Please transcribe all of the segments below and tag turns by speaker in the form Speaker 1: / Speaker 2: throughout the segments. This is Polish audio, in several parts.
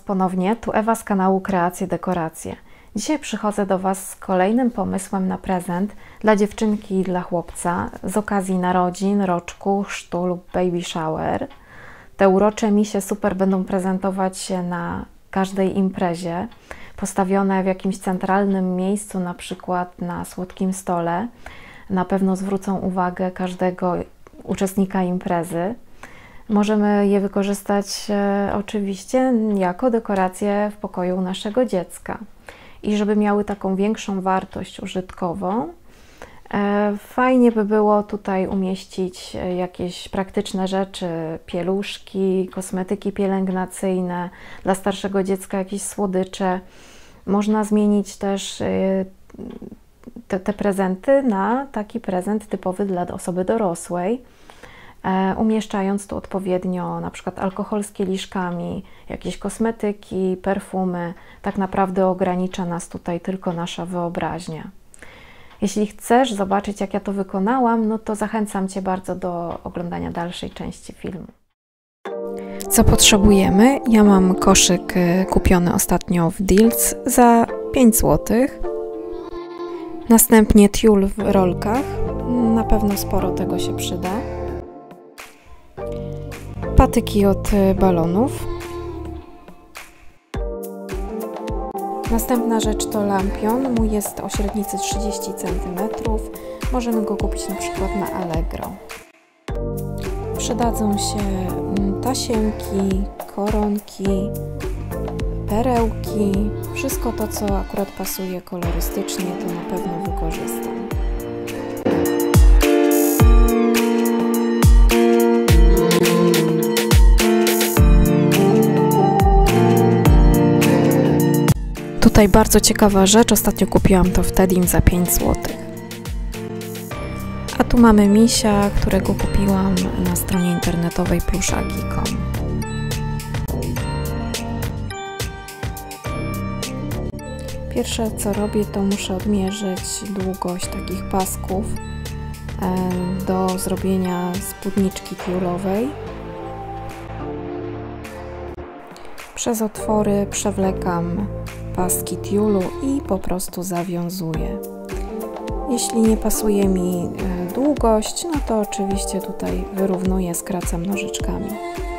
Speaker 1: ponownie, tu Ewa z kanału Kreacje Dekoracje. Dzisiaj przychodzę do Was z kolejnym pomysłem na prezent dla dziewczynki i dla chłopca z okazji narodzin, roczku, chrztu lub baby shower. Te urocze misie super będą prezentować się na każdej imprezie, postawione w jakimś centralnym miejscu, na przykład na słodkim stole. Na pewno zwrócą uwagę każdego uczestnika imprezy. Możemy je wykorzystać oczywiście jako dekoracje w pokoju naszego dziecka. I żeby miały taką większą wartość użytkową, fajnie by było tutaj umieścić jakieś praktyczne rzeczy, pieluszki, kosmetyki pielęgnacyjne, dla starszego dziecka jakieś słodycze. Można zmienić też te prezenty na taki prezent typowy dla osoby dorosłej, umieszczając tu odpowiednio na przykład alkohol z kieliszkami, jakieś kosmetyki, perfumy. Tak naprawdę ogranicza nas tutaj tylko nasza wyobraźnia. Jeśli chcesz zobaczyć, jak ja to wykonałam, no to zachęcam Cię bardzo do oglądania dalszej części filmu. Co potrzebujemy? Ja mam koszyk kupiony ostatnio w Deals za 5 zł. Następnie tiul w rolkach. Na pewno sporo tego się przyda. Patyki od balonów. Następna rzecz to lampion. Mój jest o średnicy 30 cm. Możemy go kupić na przykład na Allegro. Przydadzą się tasiemki, koronki, perełki. Wszystko to, co akurat pasuje kolorystycznie, to na pewno wykorzystam. Tutaj bardzo ciekawa rzecz, ostatnio kupiłam to w Tedim za 5 zł. A tu mamy misia, którego kupiłam na stronie internetowej pluszaki.com. Pierwsze co robię, to muszę odmierzyć długość takich pasków do zrobienia spódniczki tiulowej. Przez otwory przewlekam paski tiulu i po prostu zawiązuję. Jeśli nie pasuje mi długość, no to oczywiście tutaj wyrównuję, skracam nożyczkami.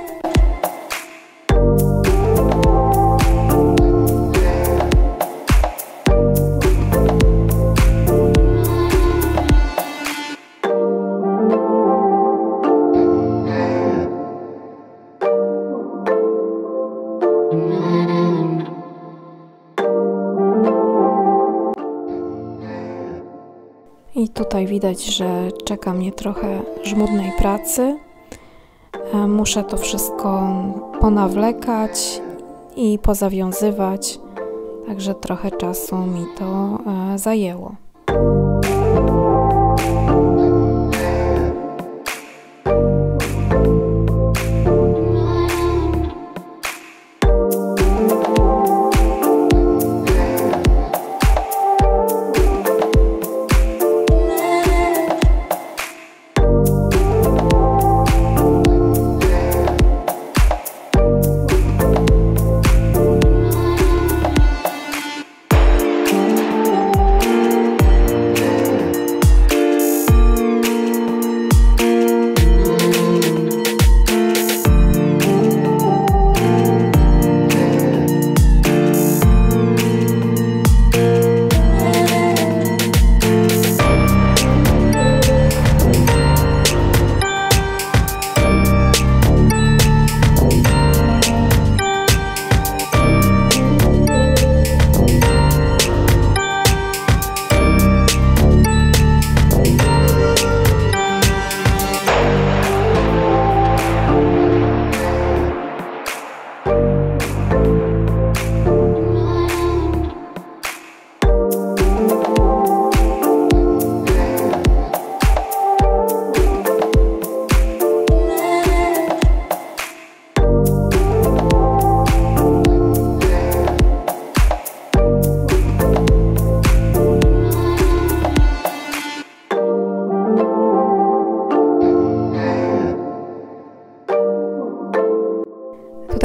Speaker 1: I tutaj widać, że czeka mnie trochę żmudnej pracy. Muszę to wszystko ponawlekać i pozawiązywać, także trochę czasu mi to zajęło.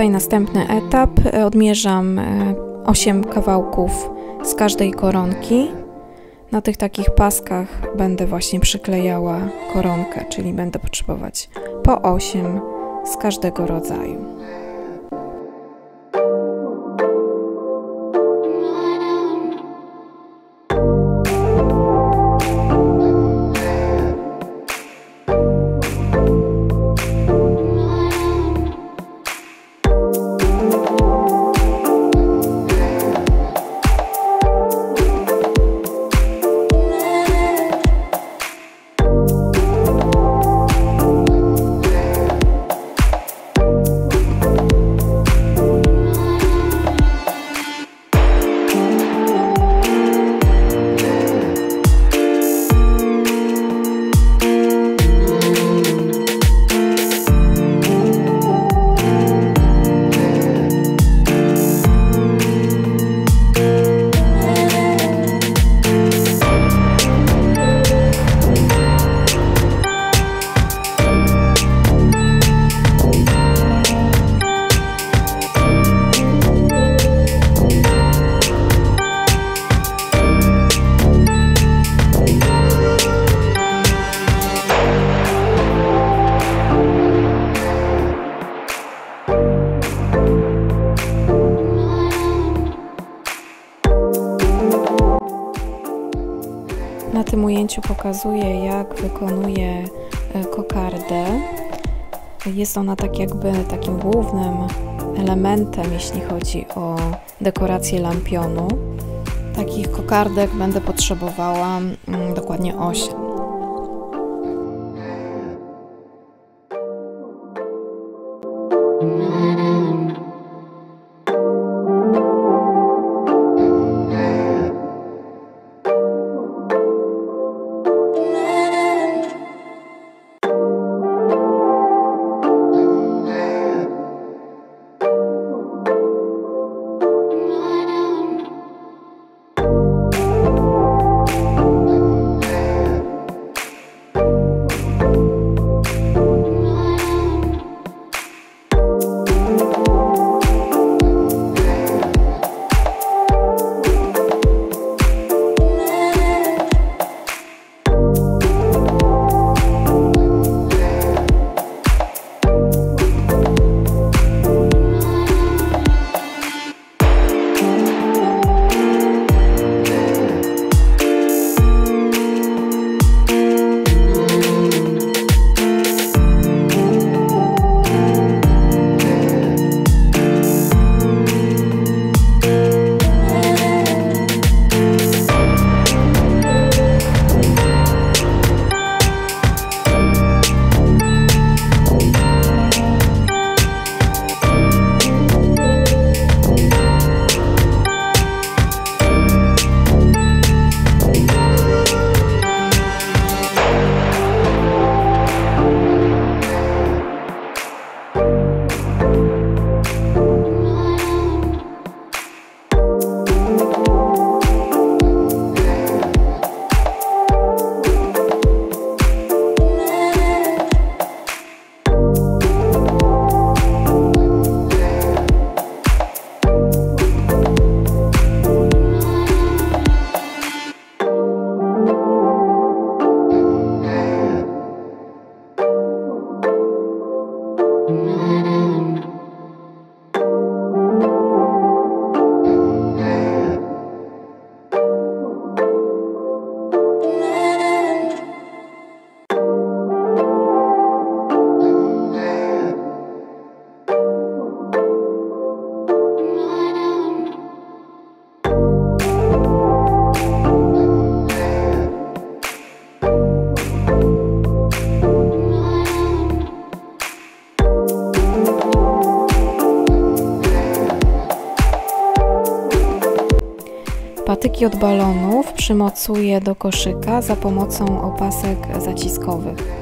Speaker 1: Tutaj następny etap. Odmierzam 8 kawałków z każdej koronki. Na tych takich paskach będę właśnie przyklejała koronkę, czyli będę potrzebować po 8 z każdego rodzaju. Na tym ujęciu pokazuję, jak wykonuję kokardę. Jest ona tak jakby takim głównym elementem, jeśli chodzi o dekorację lampionu. Takich kokardek będę potrzebowała dokładnie 8. Patyki od balonów przymocuję do koszyka za pomocą opasek zaciskowych.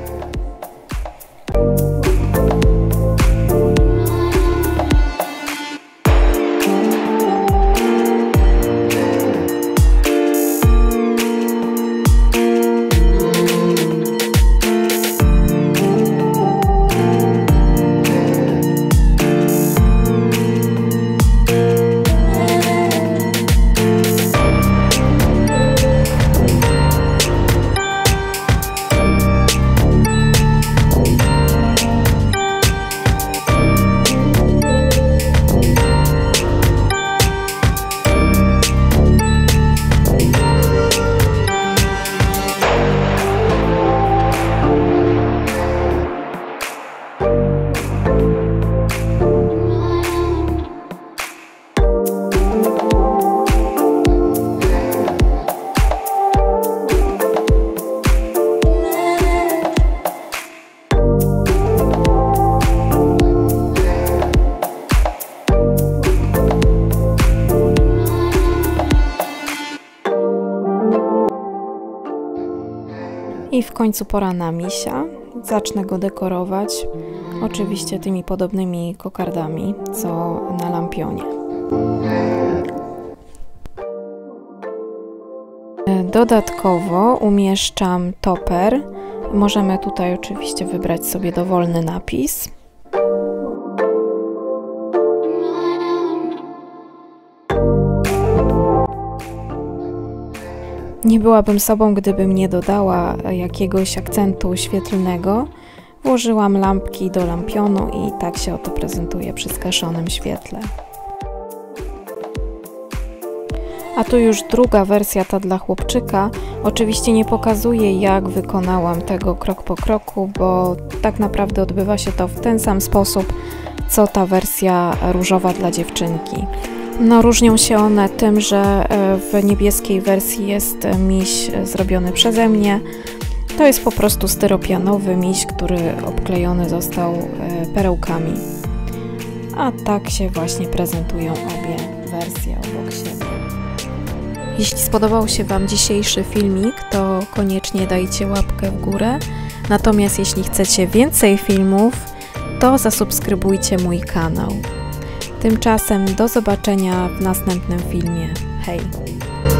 Speaker 1: I w końcu pora na misia. Zacznę go dekorować, oczywiście tymi podobnymi kokardami, co na lampionie. Dodatkowo umieszczam toper. Możemy tutaj oczywiście wybrać sobie dowolny napis. Nie byłabym sobą, gdybym nie dodała jakiegoś akcentu świetlnego. Włożyłam lampki do lampionu i tak się oto prezentuje przy zgaszonym świetle. A tu już druga wersja, ta dla chłopczyka. Oczywiście nie pokazuję, jak wykonałam tego krok po kroku, bo tak naprawdę odbywa się to w ten sam sposób, co ta wersja różowa dla dziewczynki. No, różnią się one tym, że w niebieskiej wersji jest miś zrobiony przeze mnie. To jest po prostu styropianowy miś, który obklejony został perełkami. A tak się właśnie prezentują obie wersje obok siebie. Jeśli spodobał się Wam dzisiejszy filmik, to koniecznie dajcie łapkę w górę. Natomiast jeśli chcecie więcej filmów, to zasubskrybujcie mój kanał. Tymczasem do zobaczenia w następnym filmie. Hej!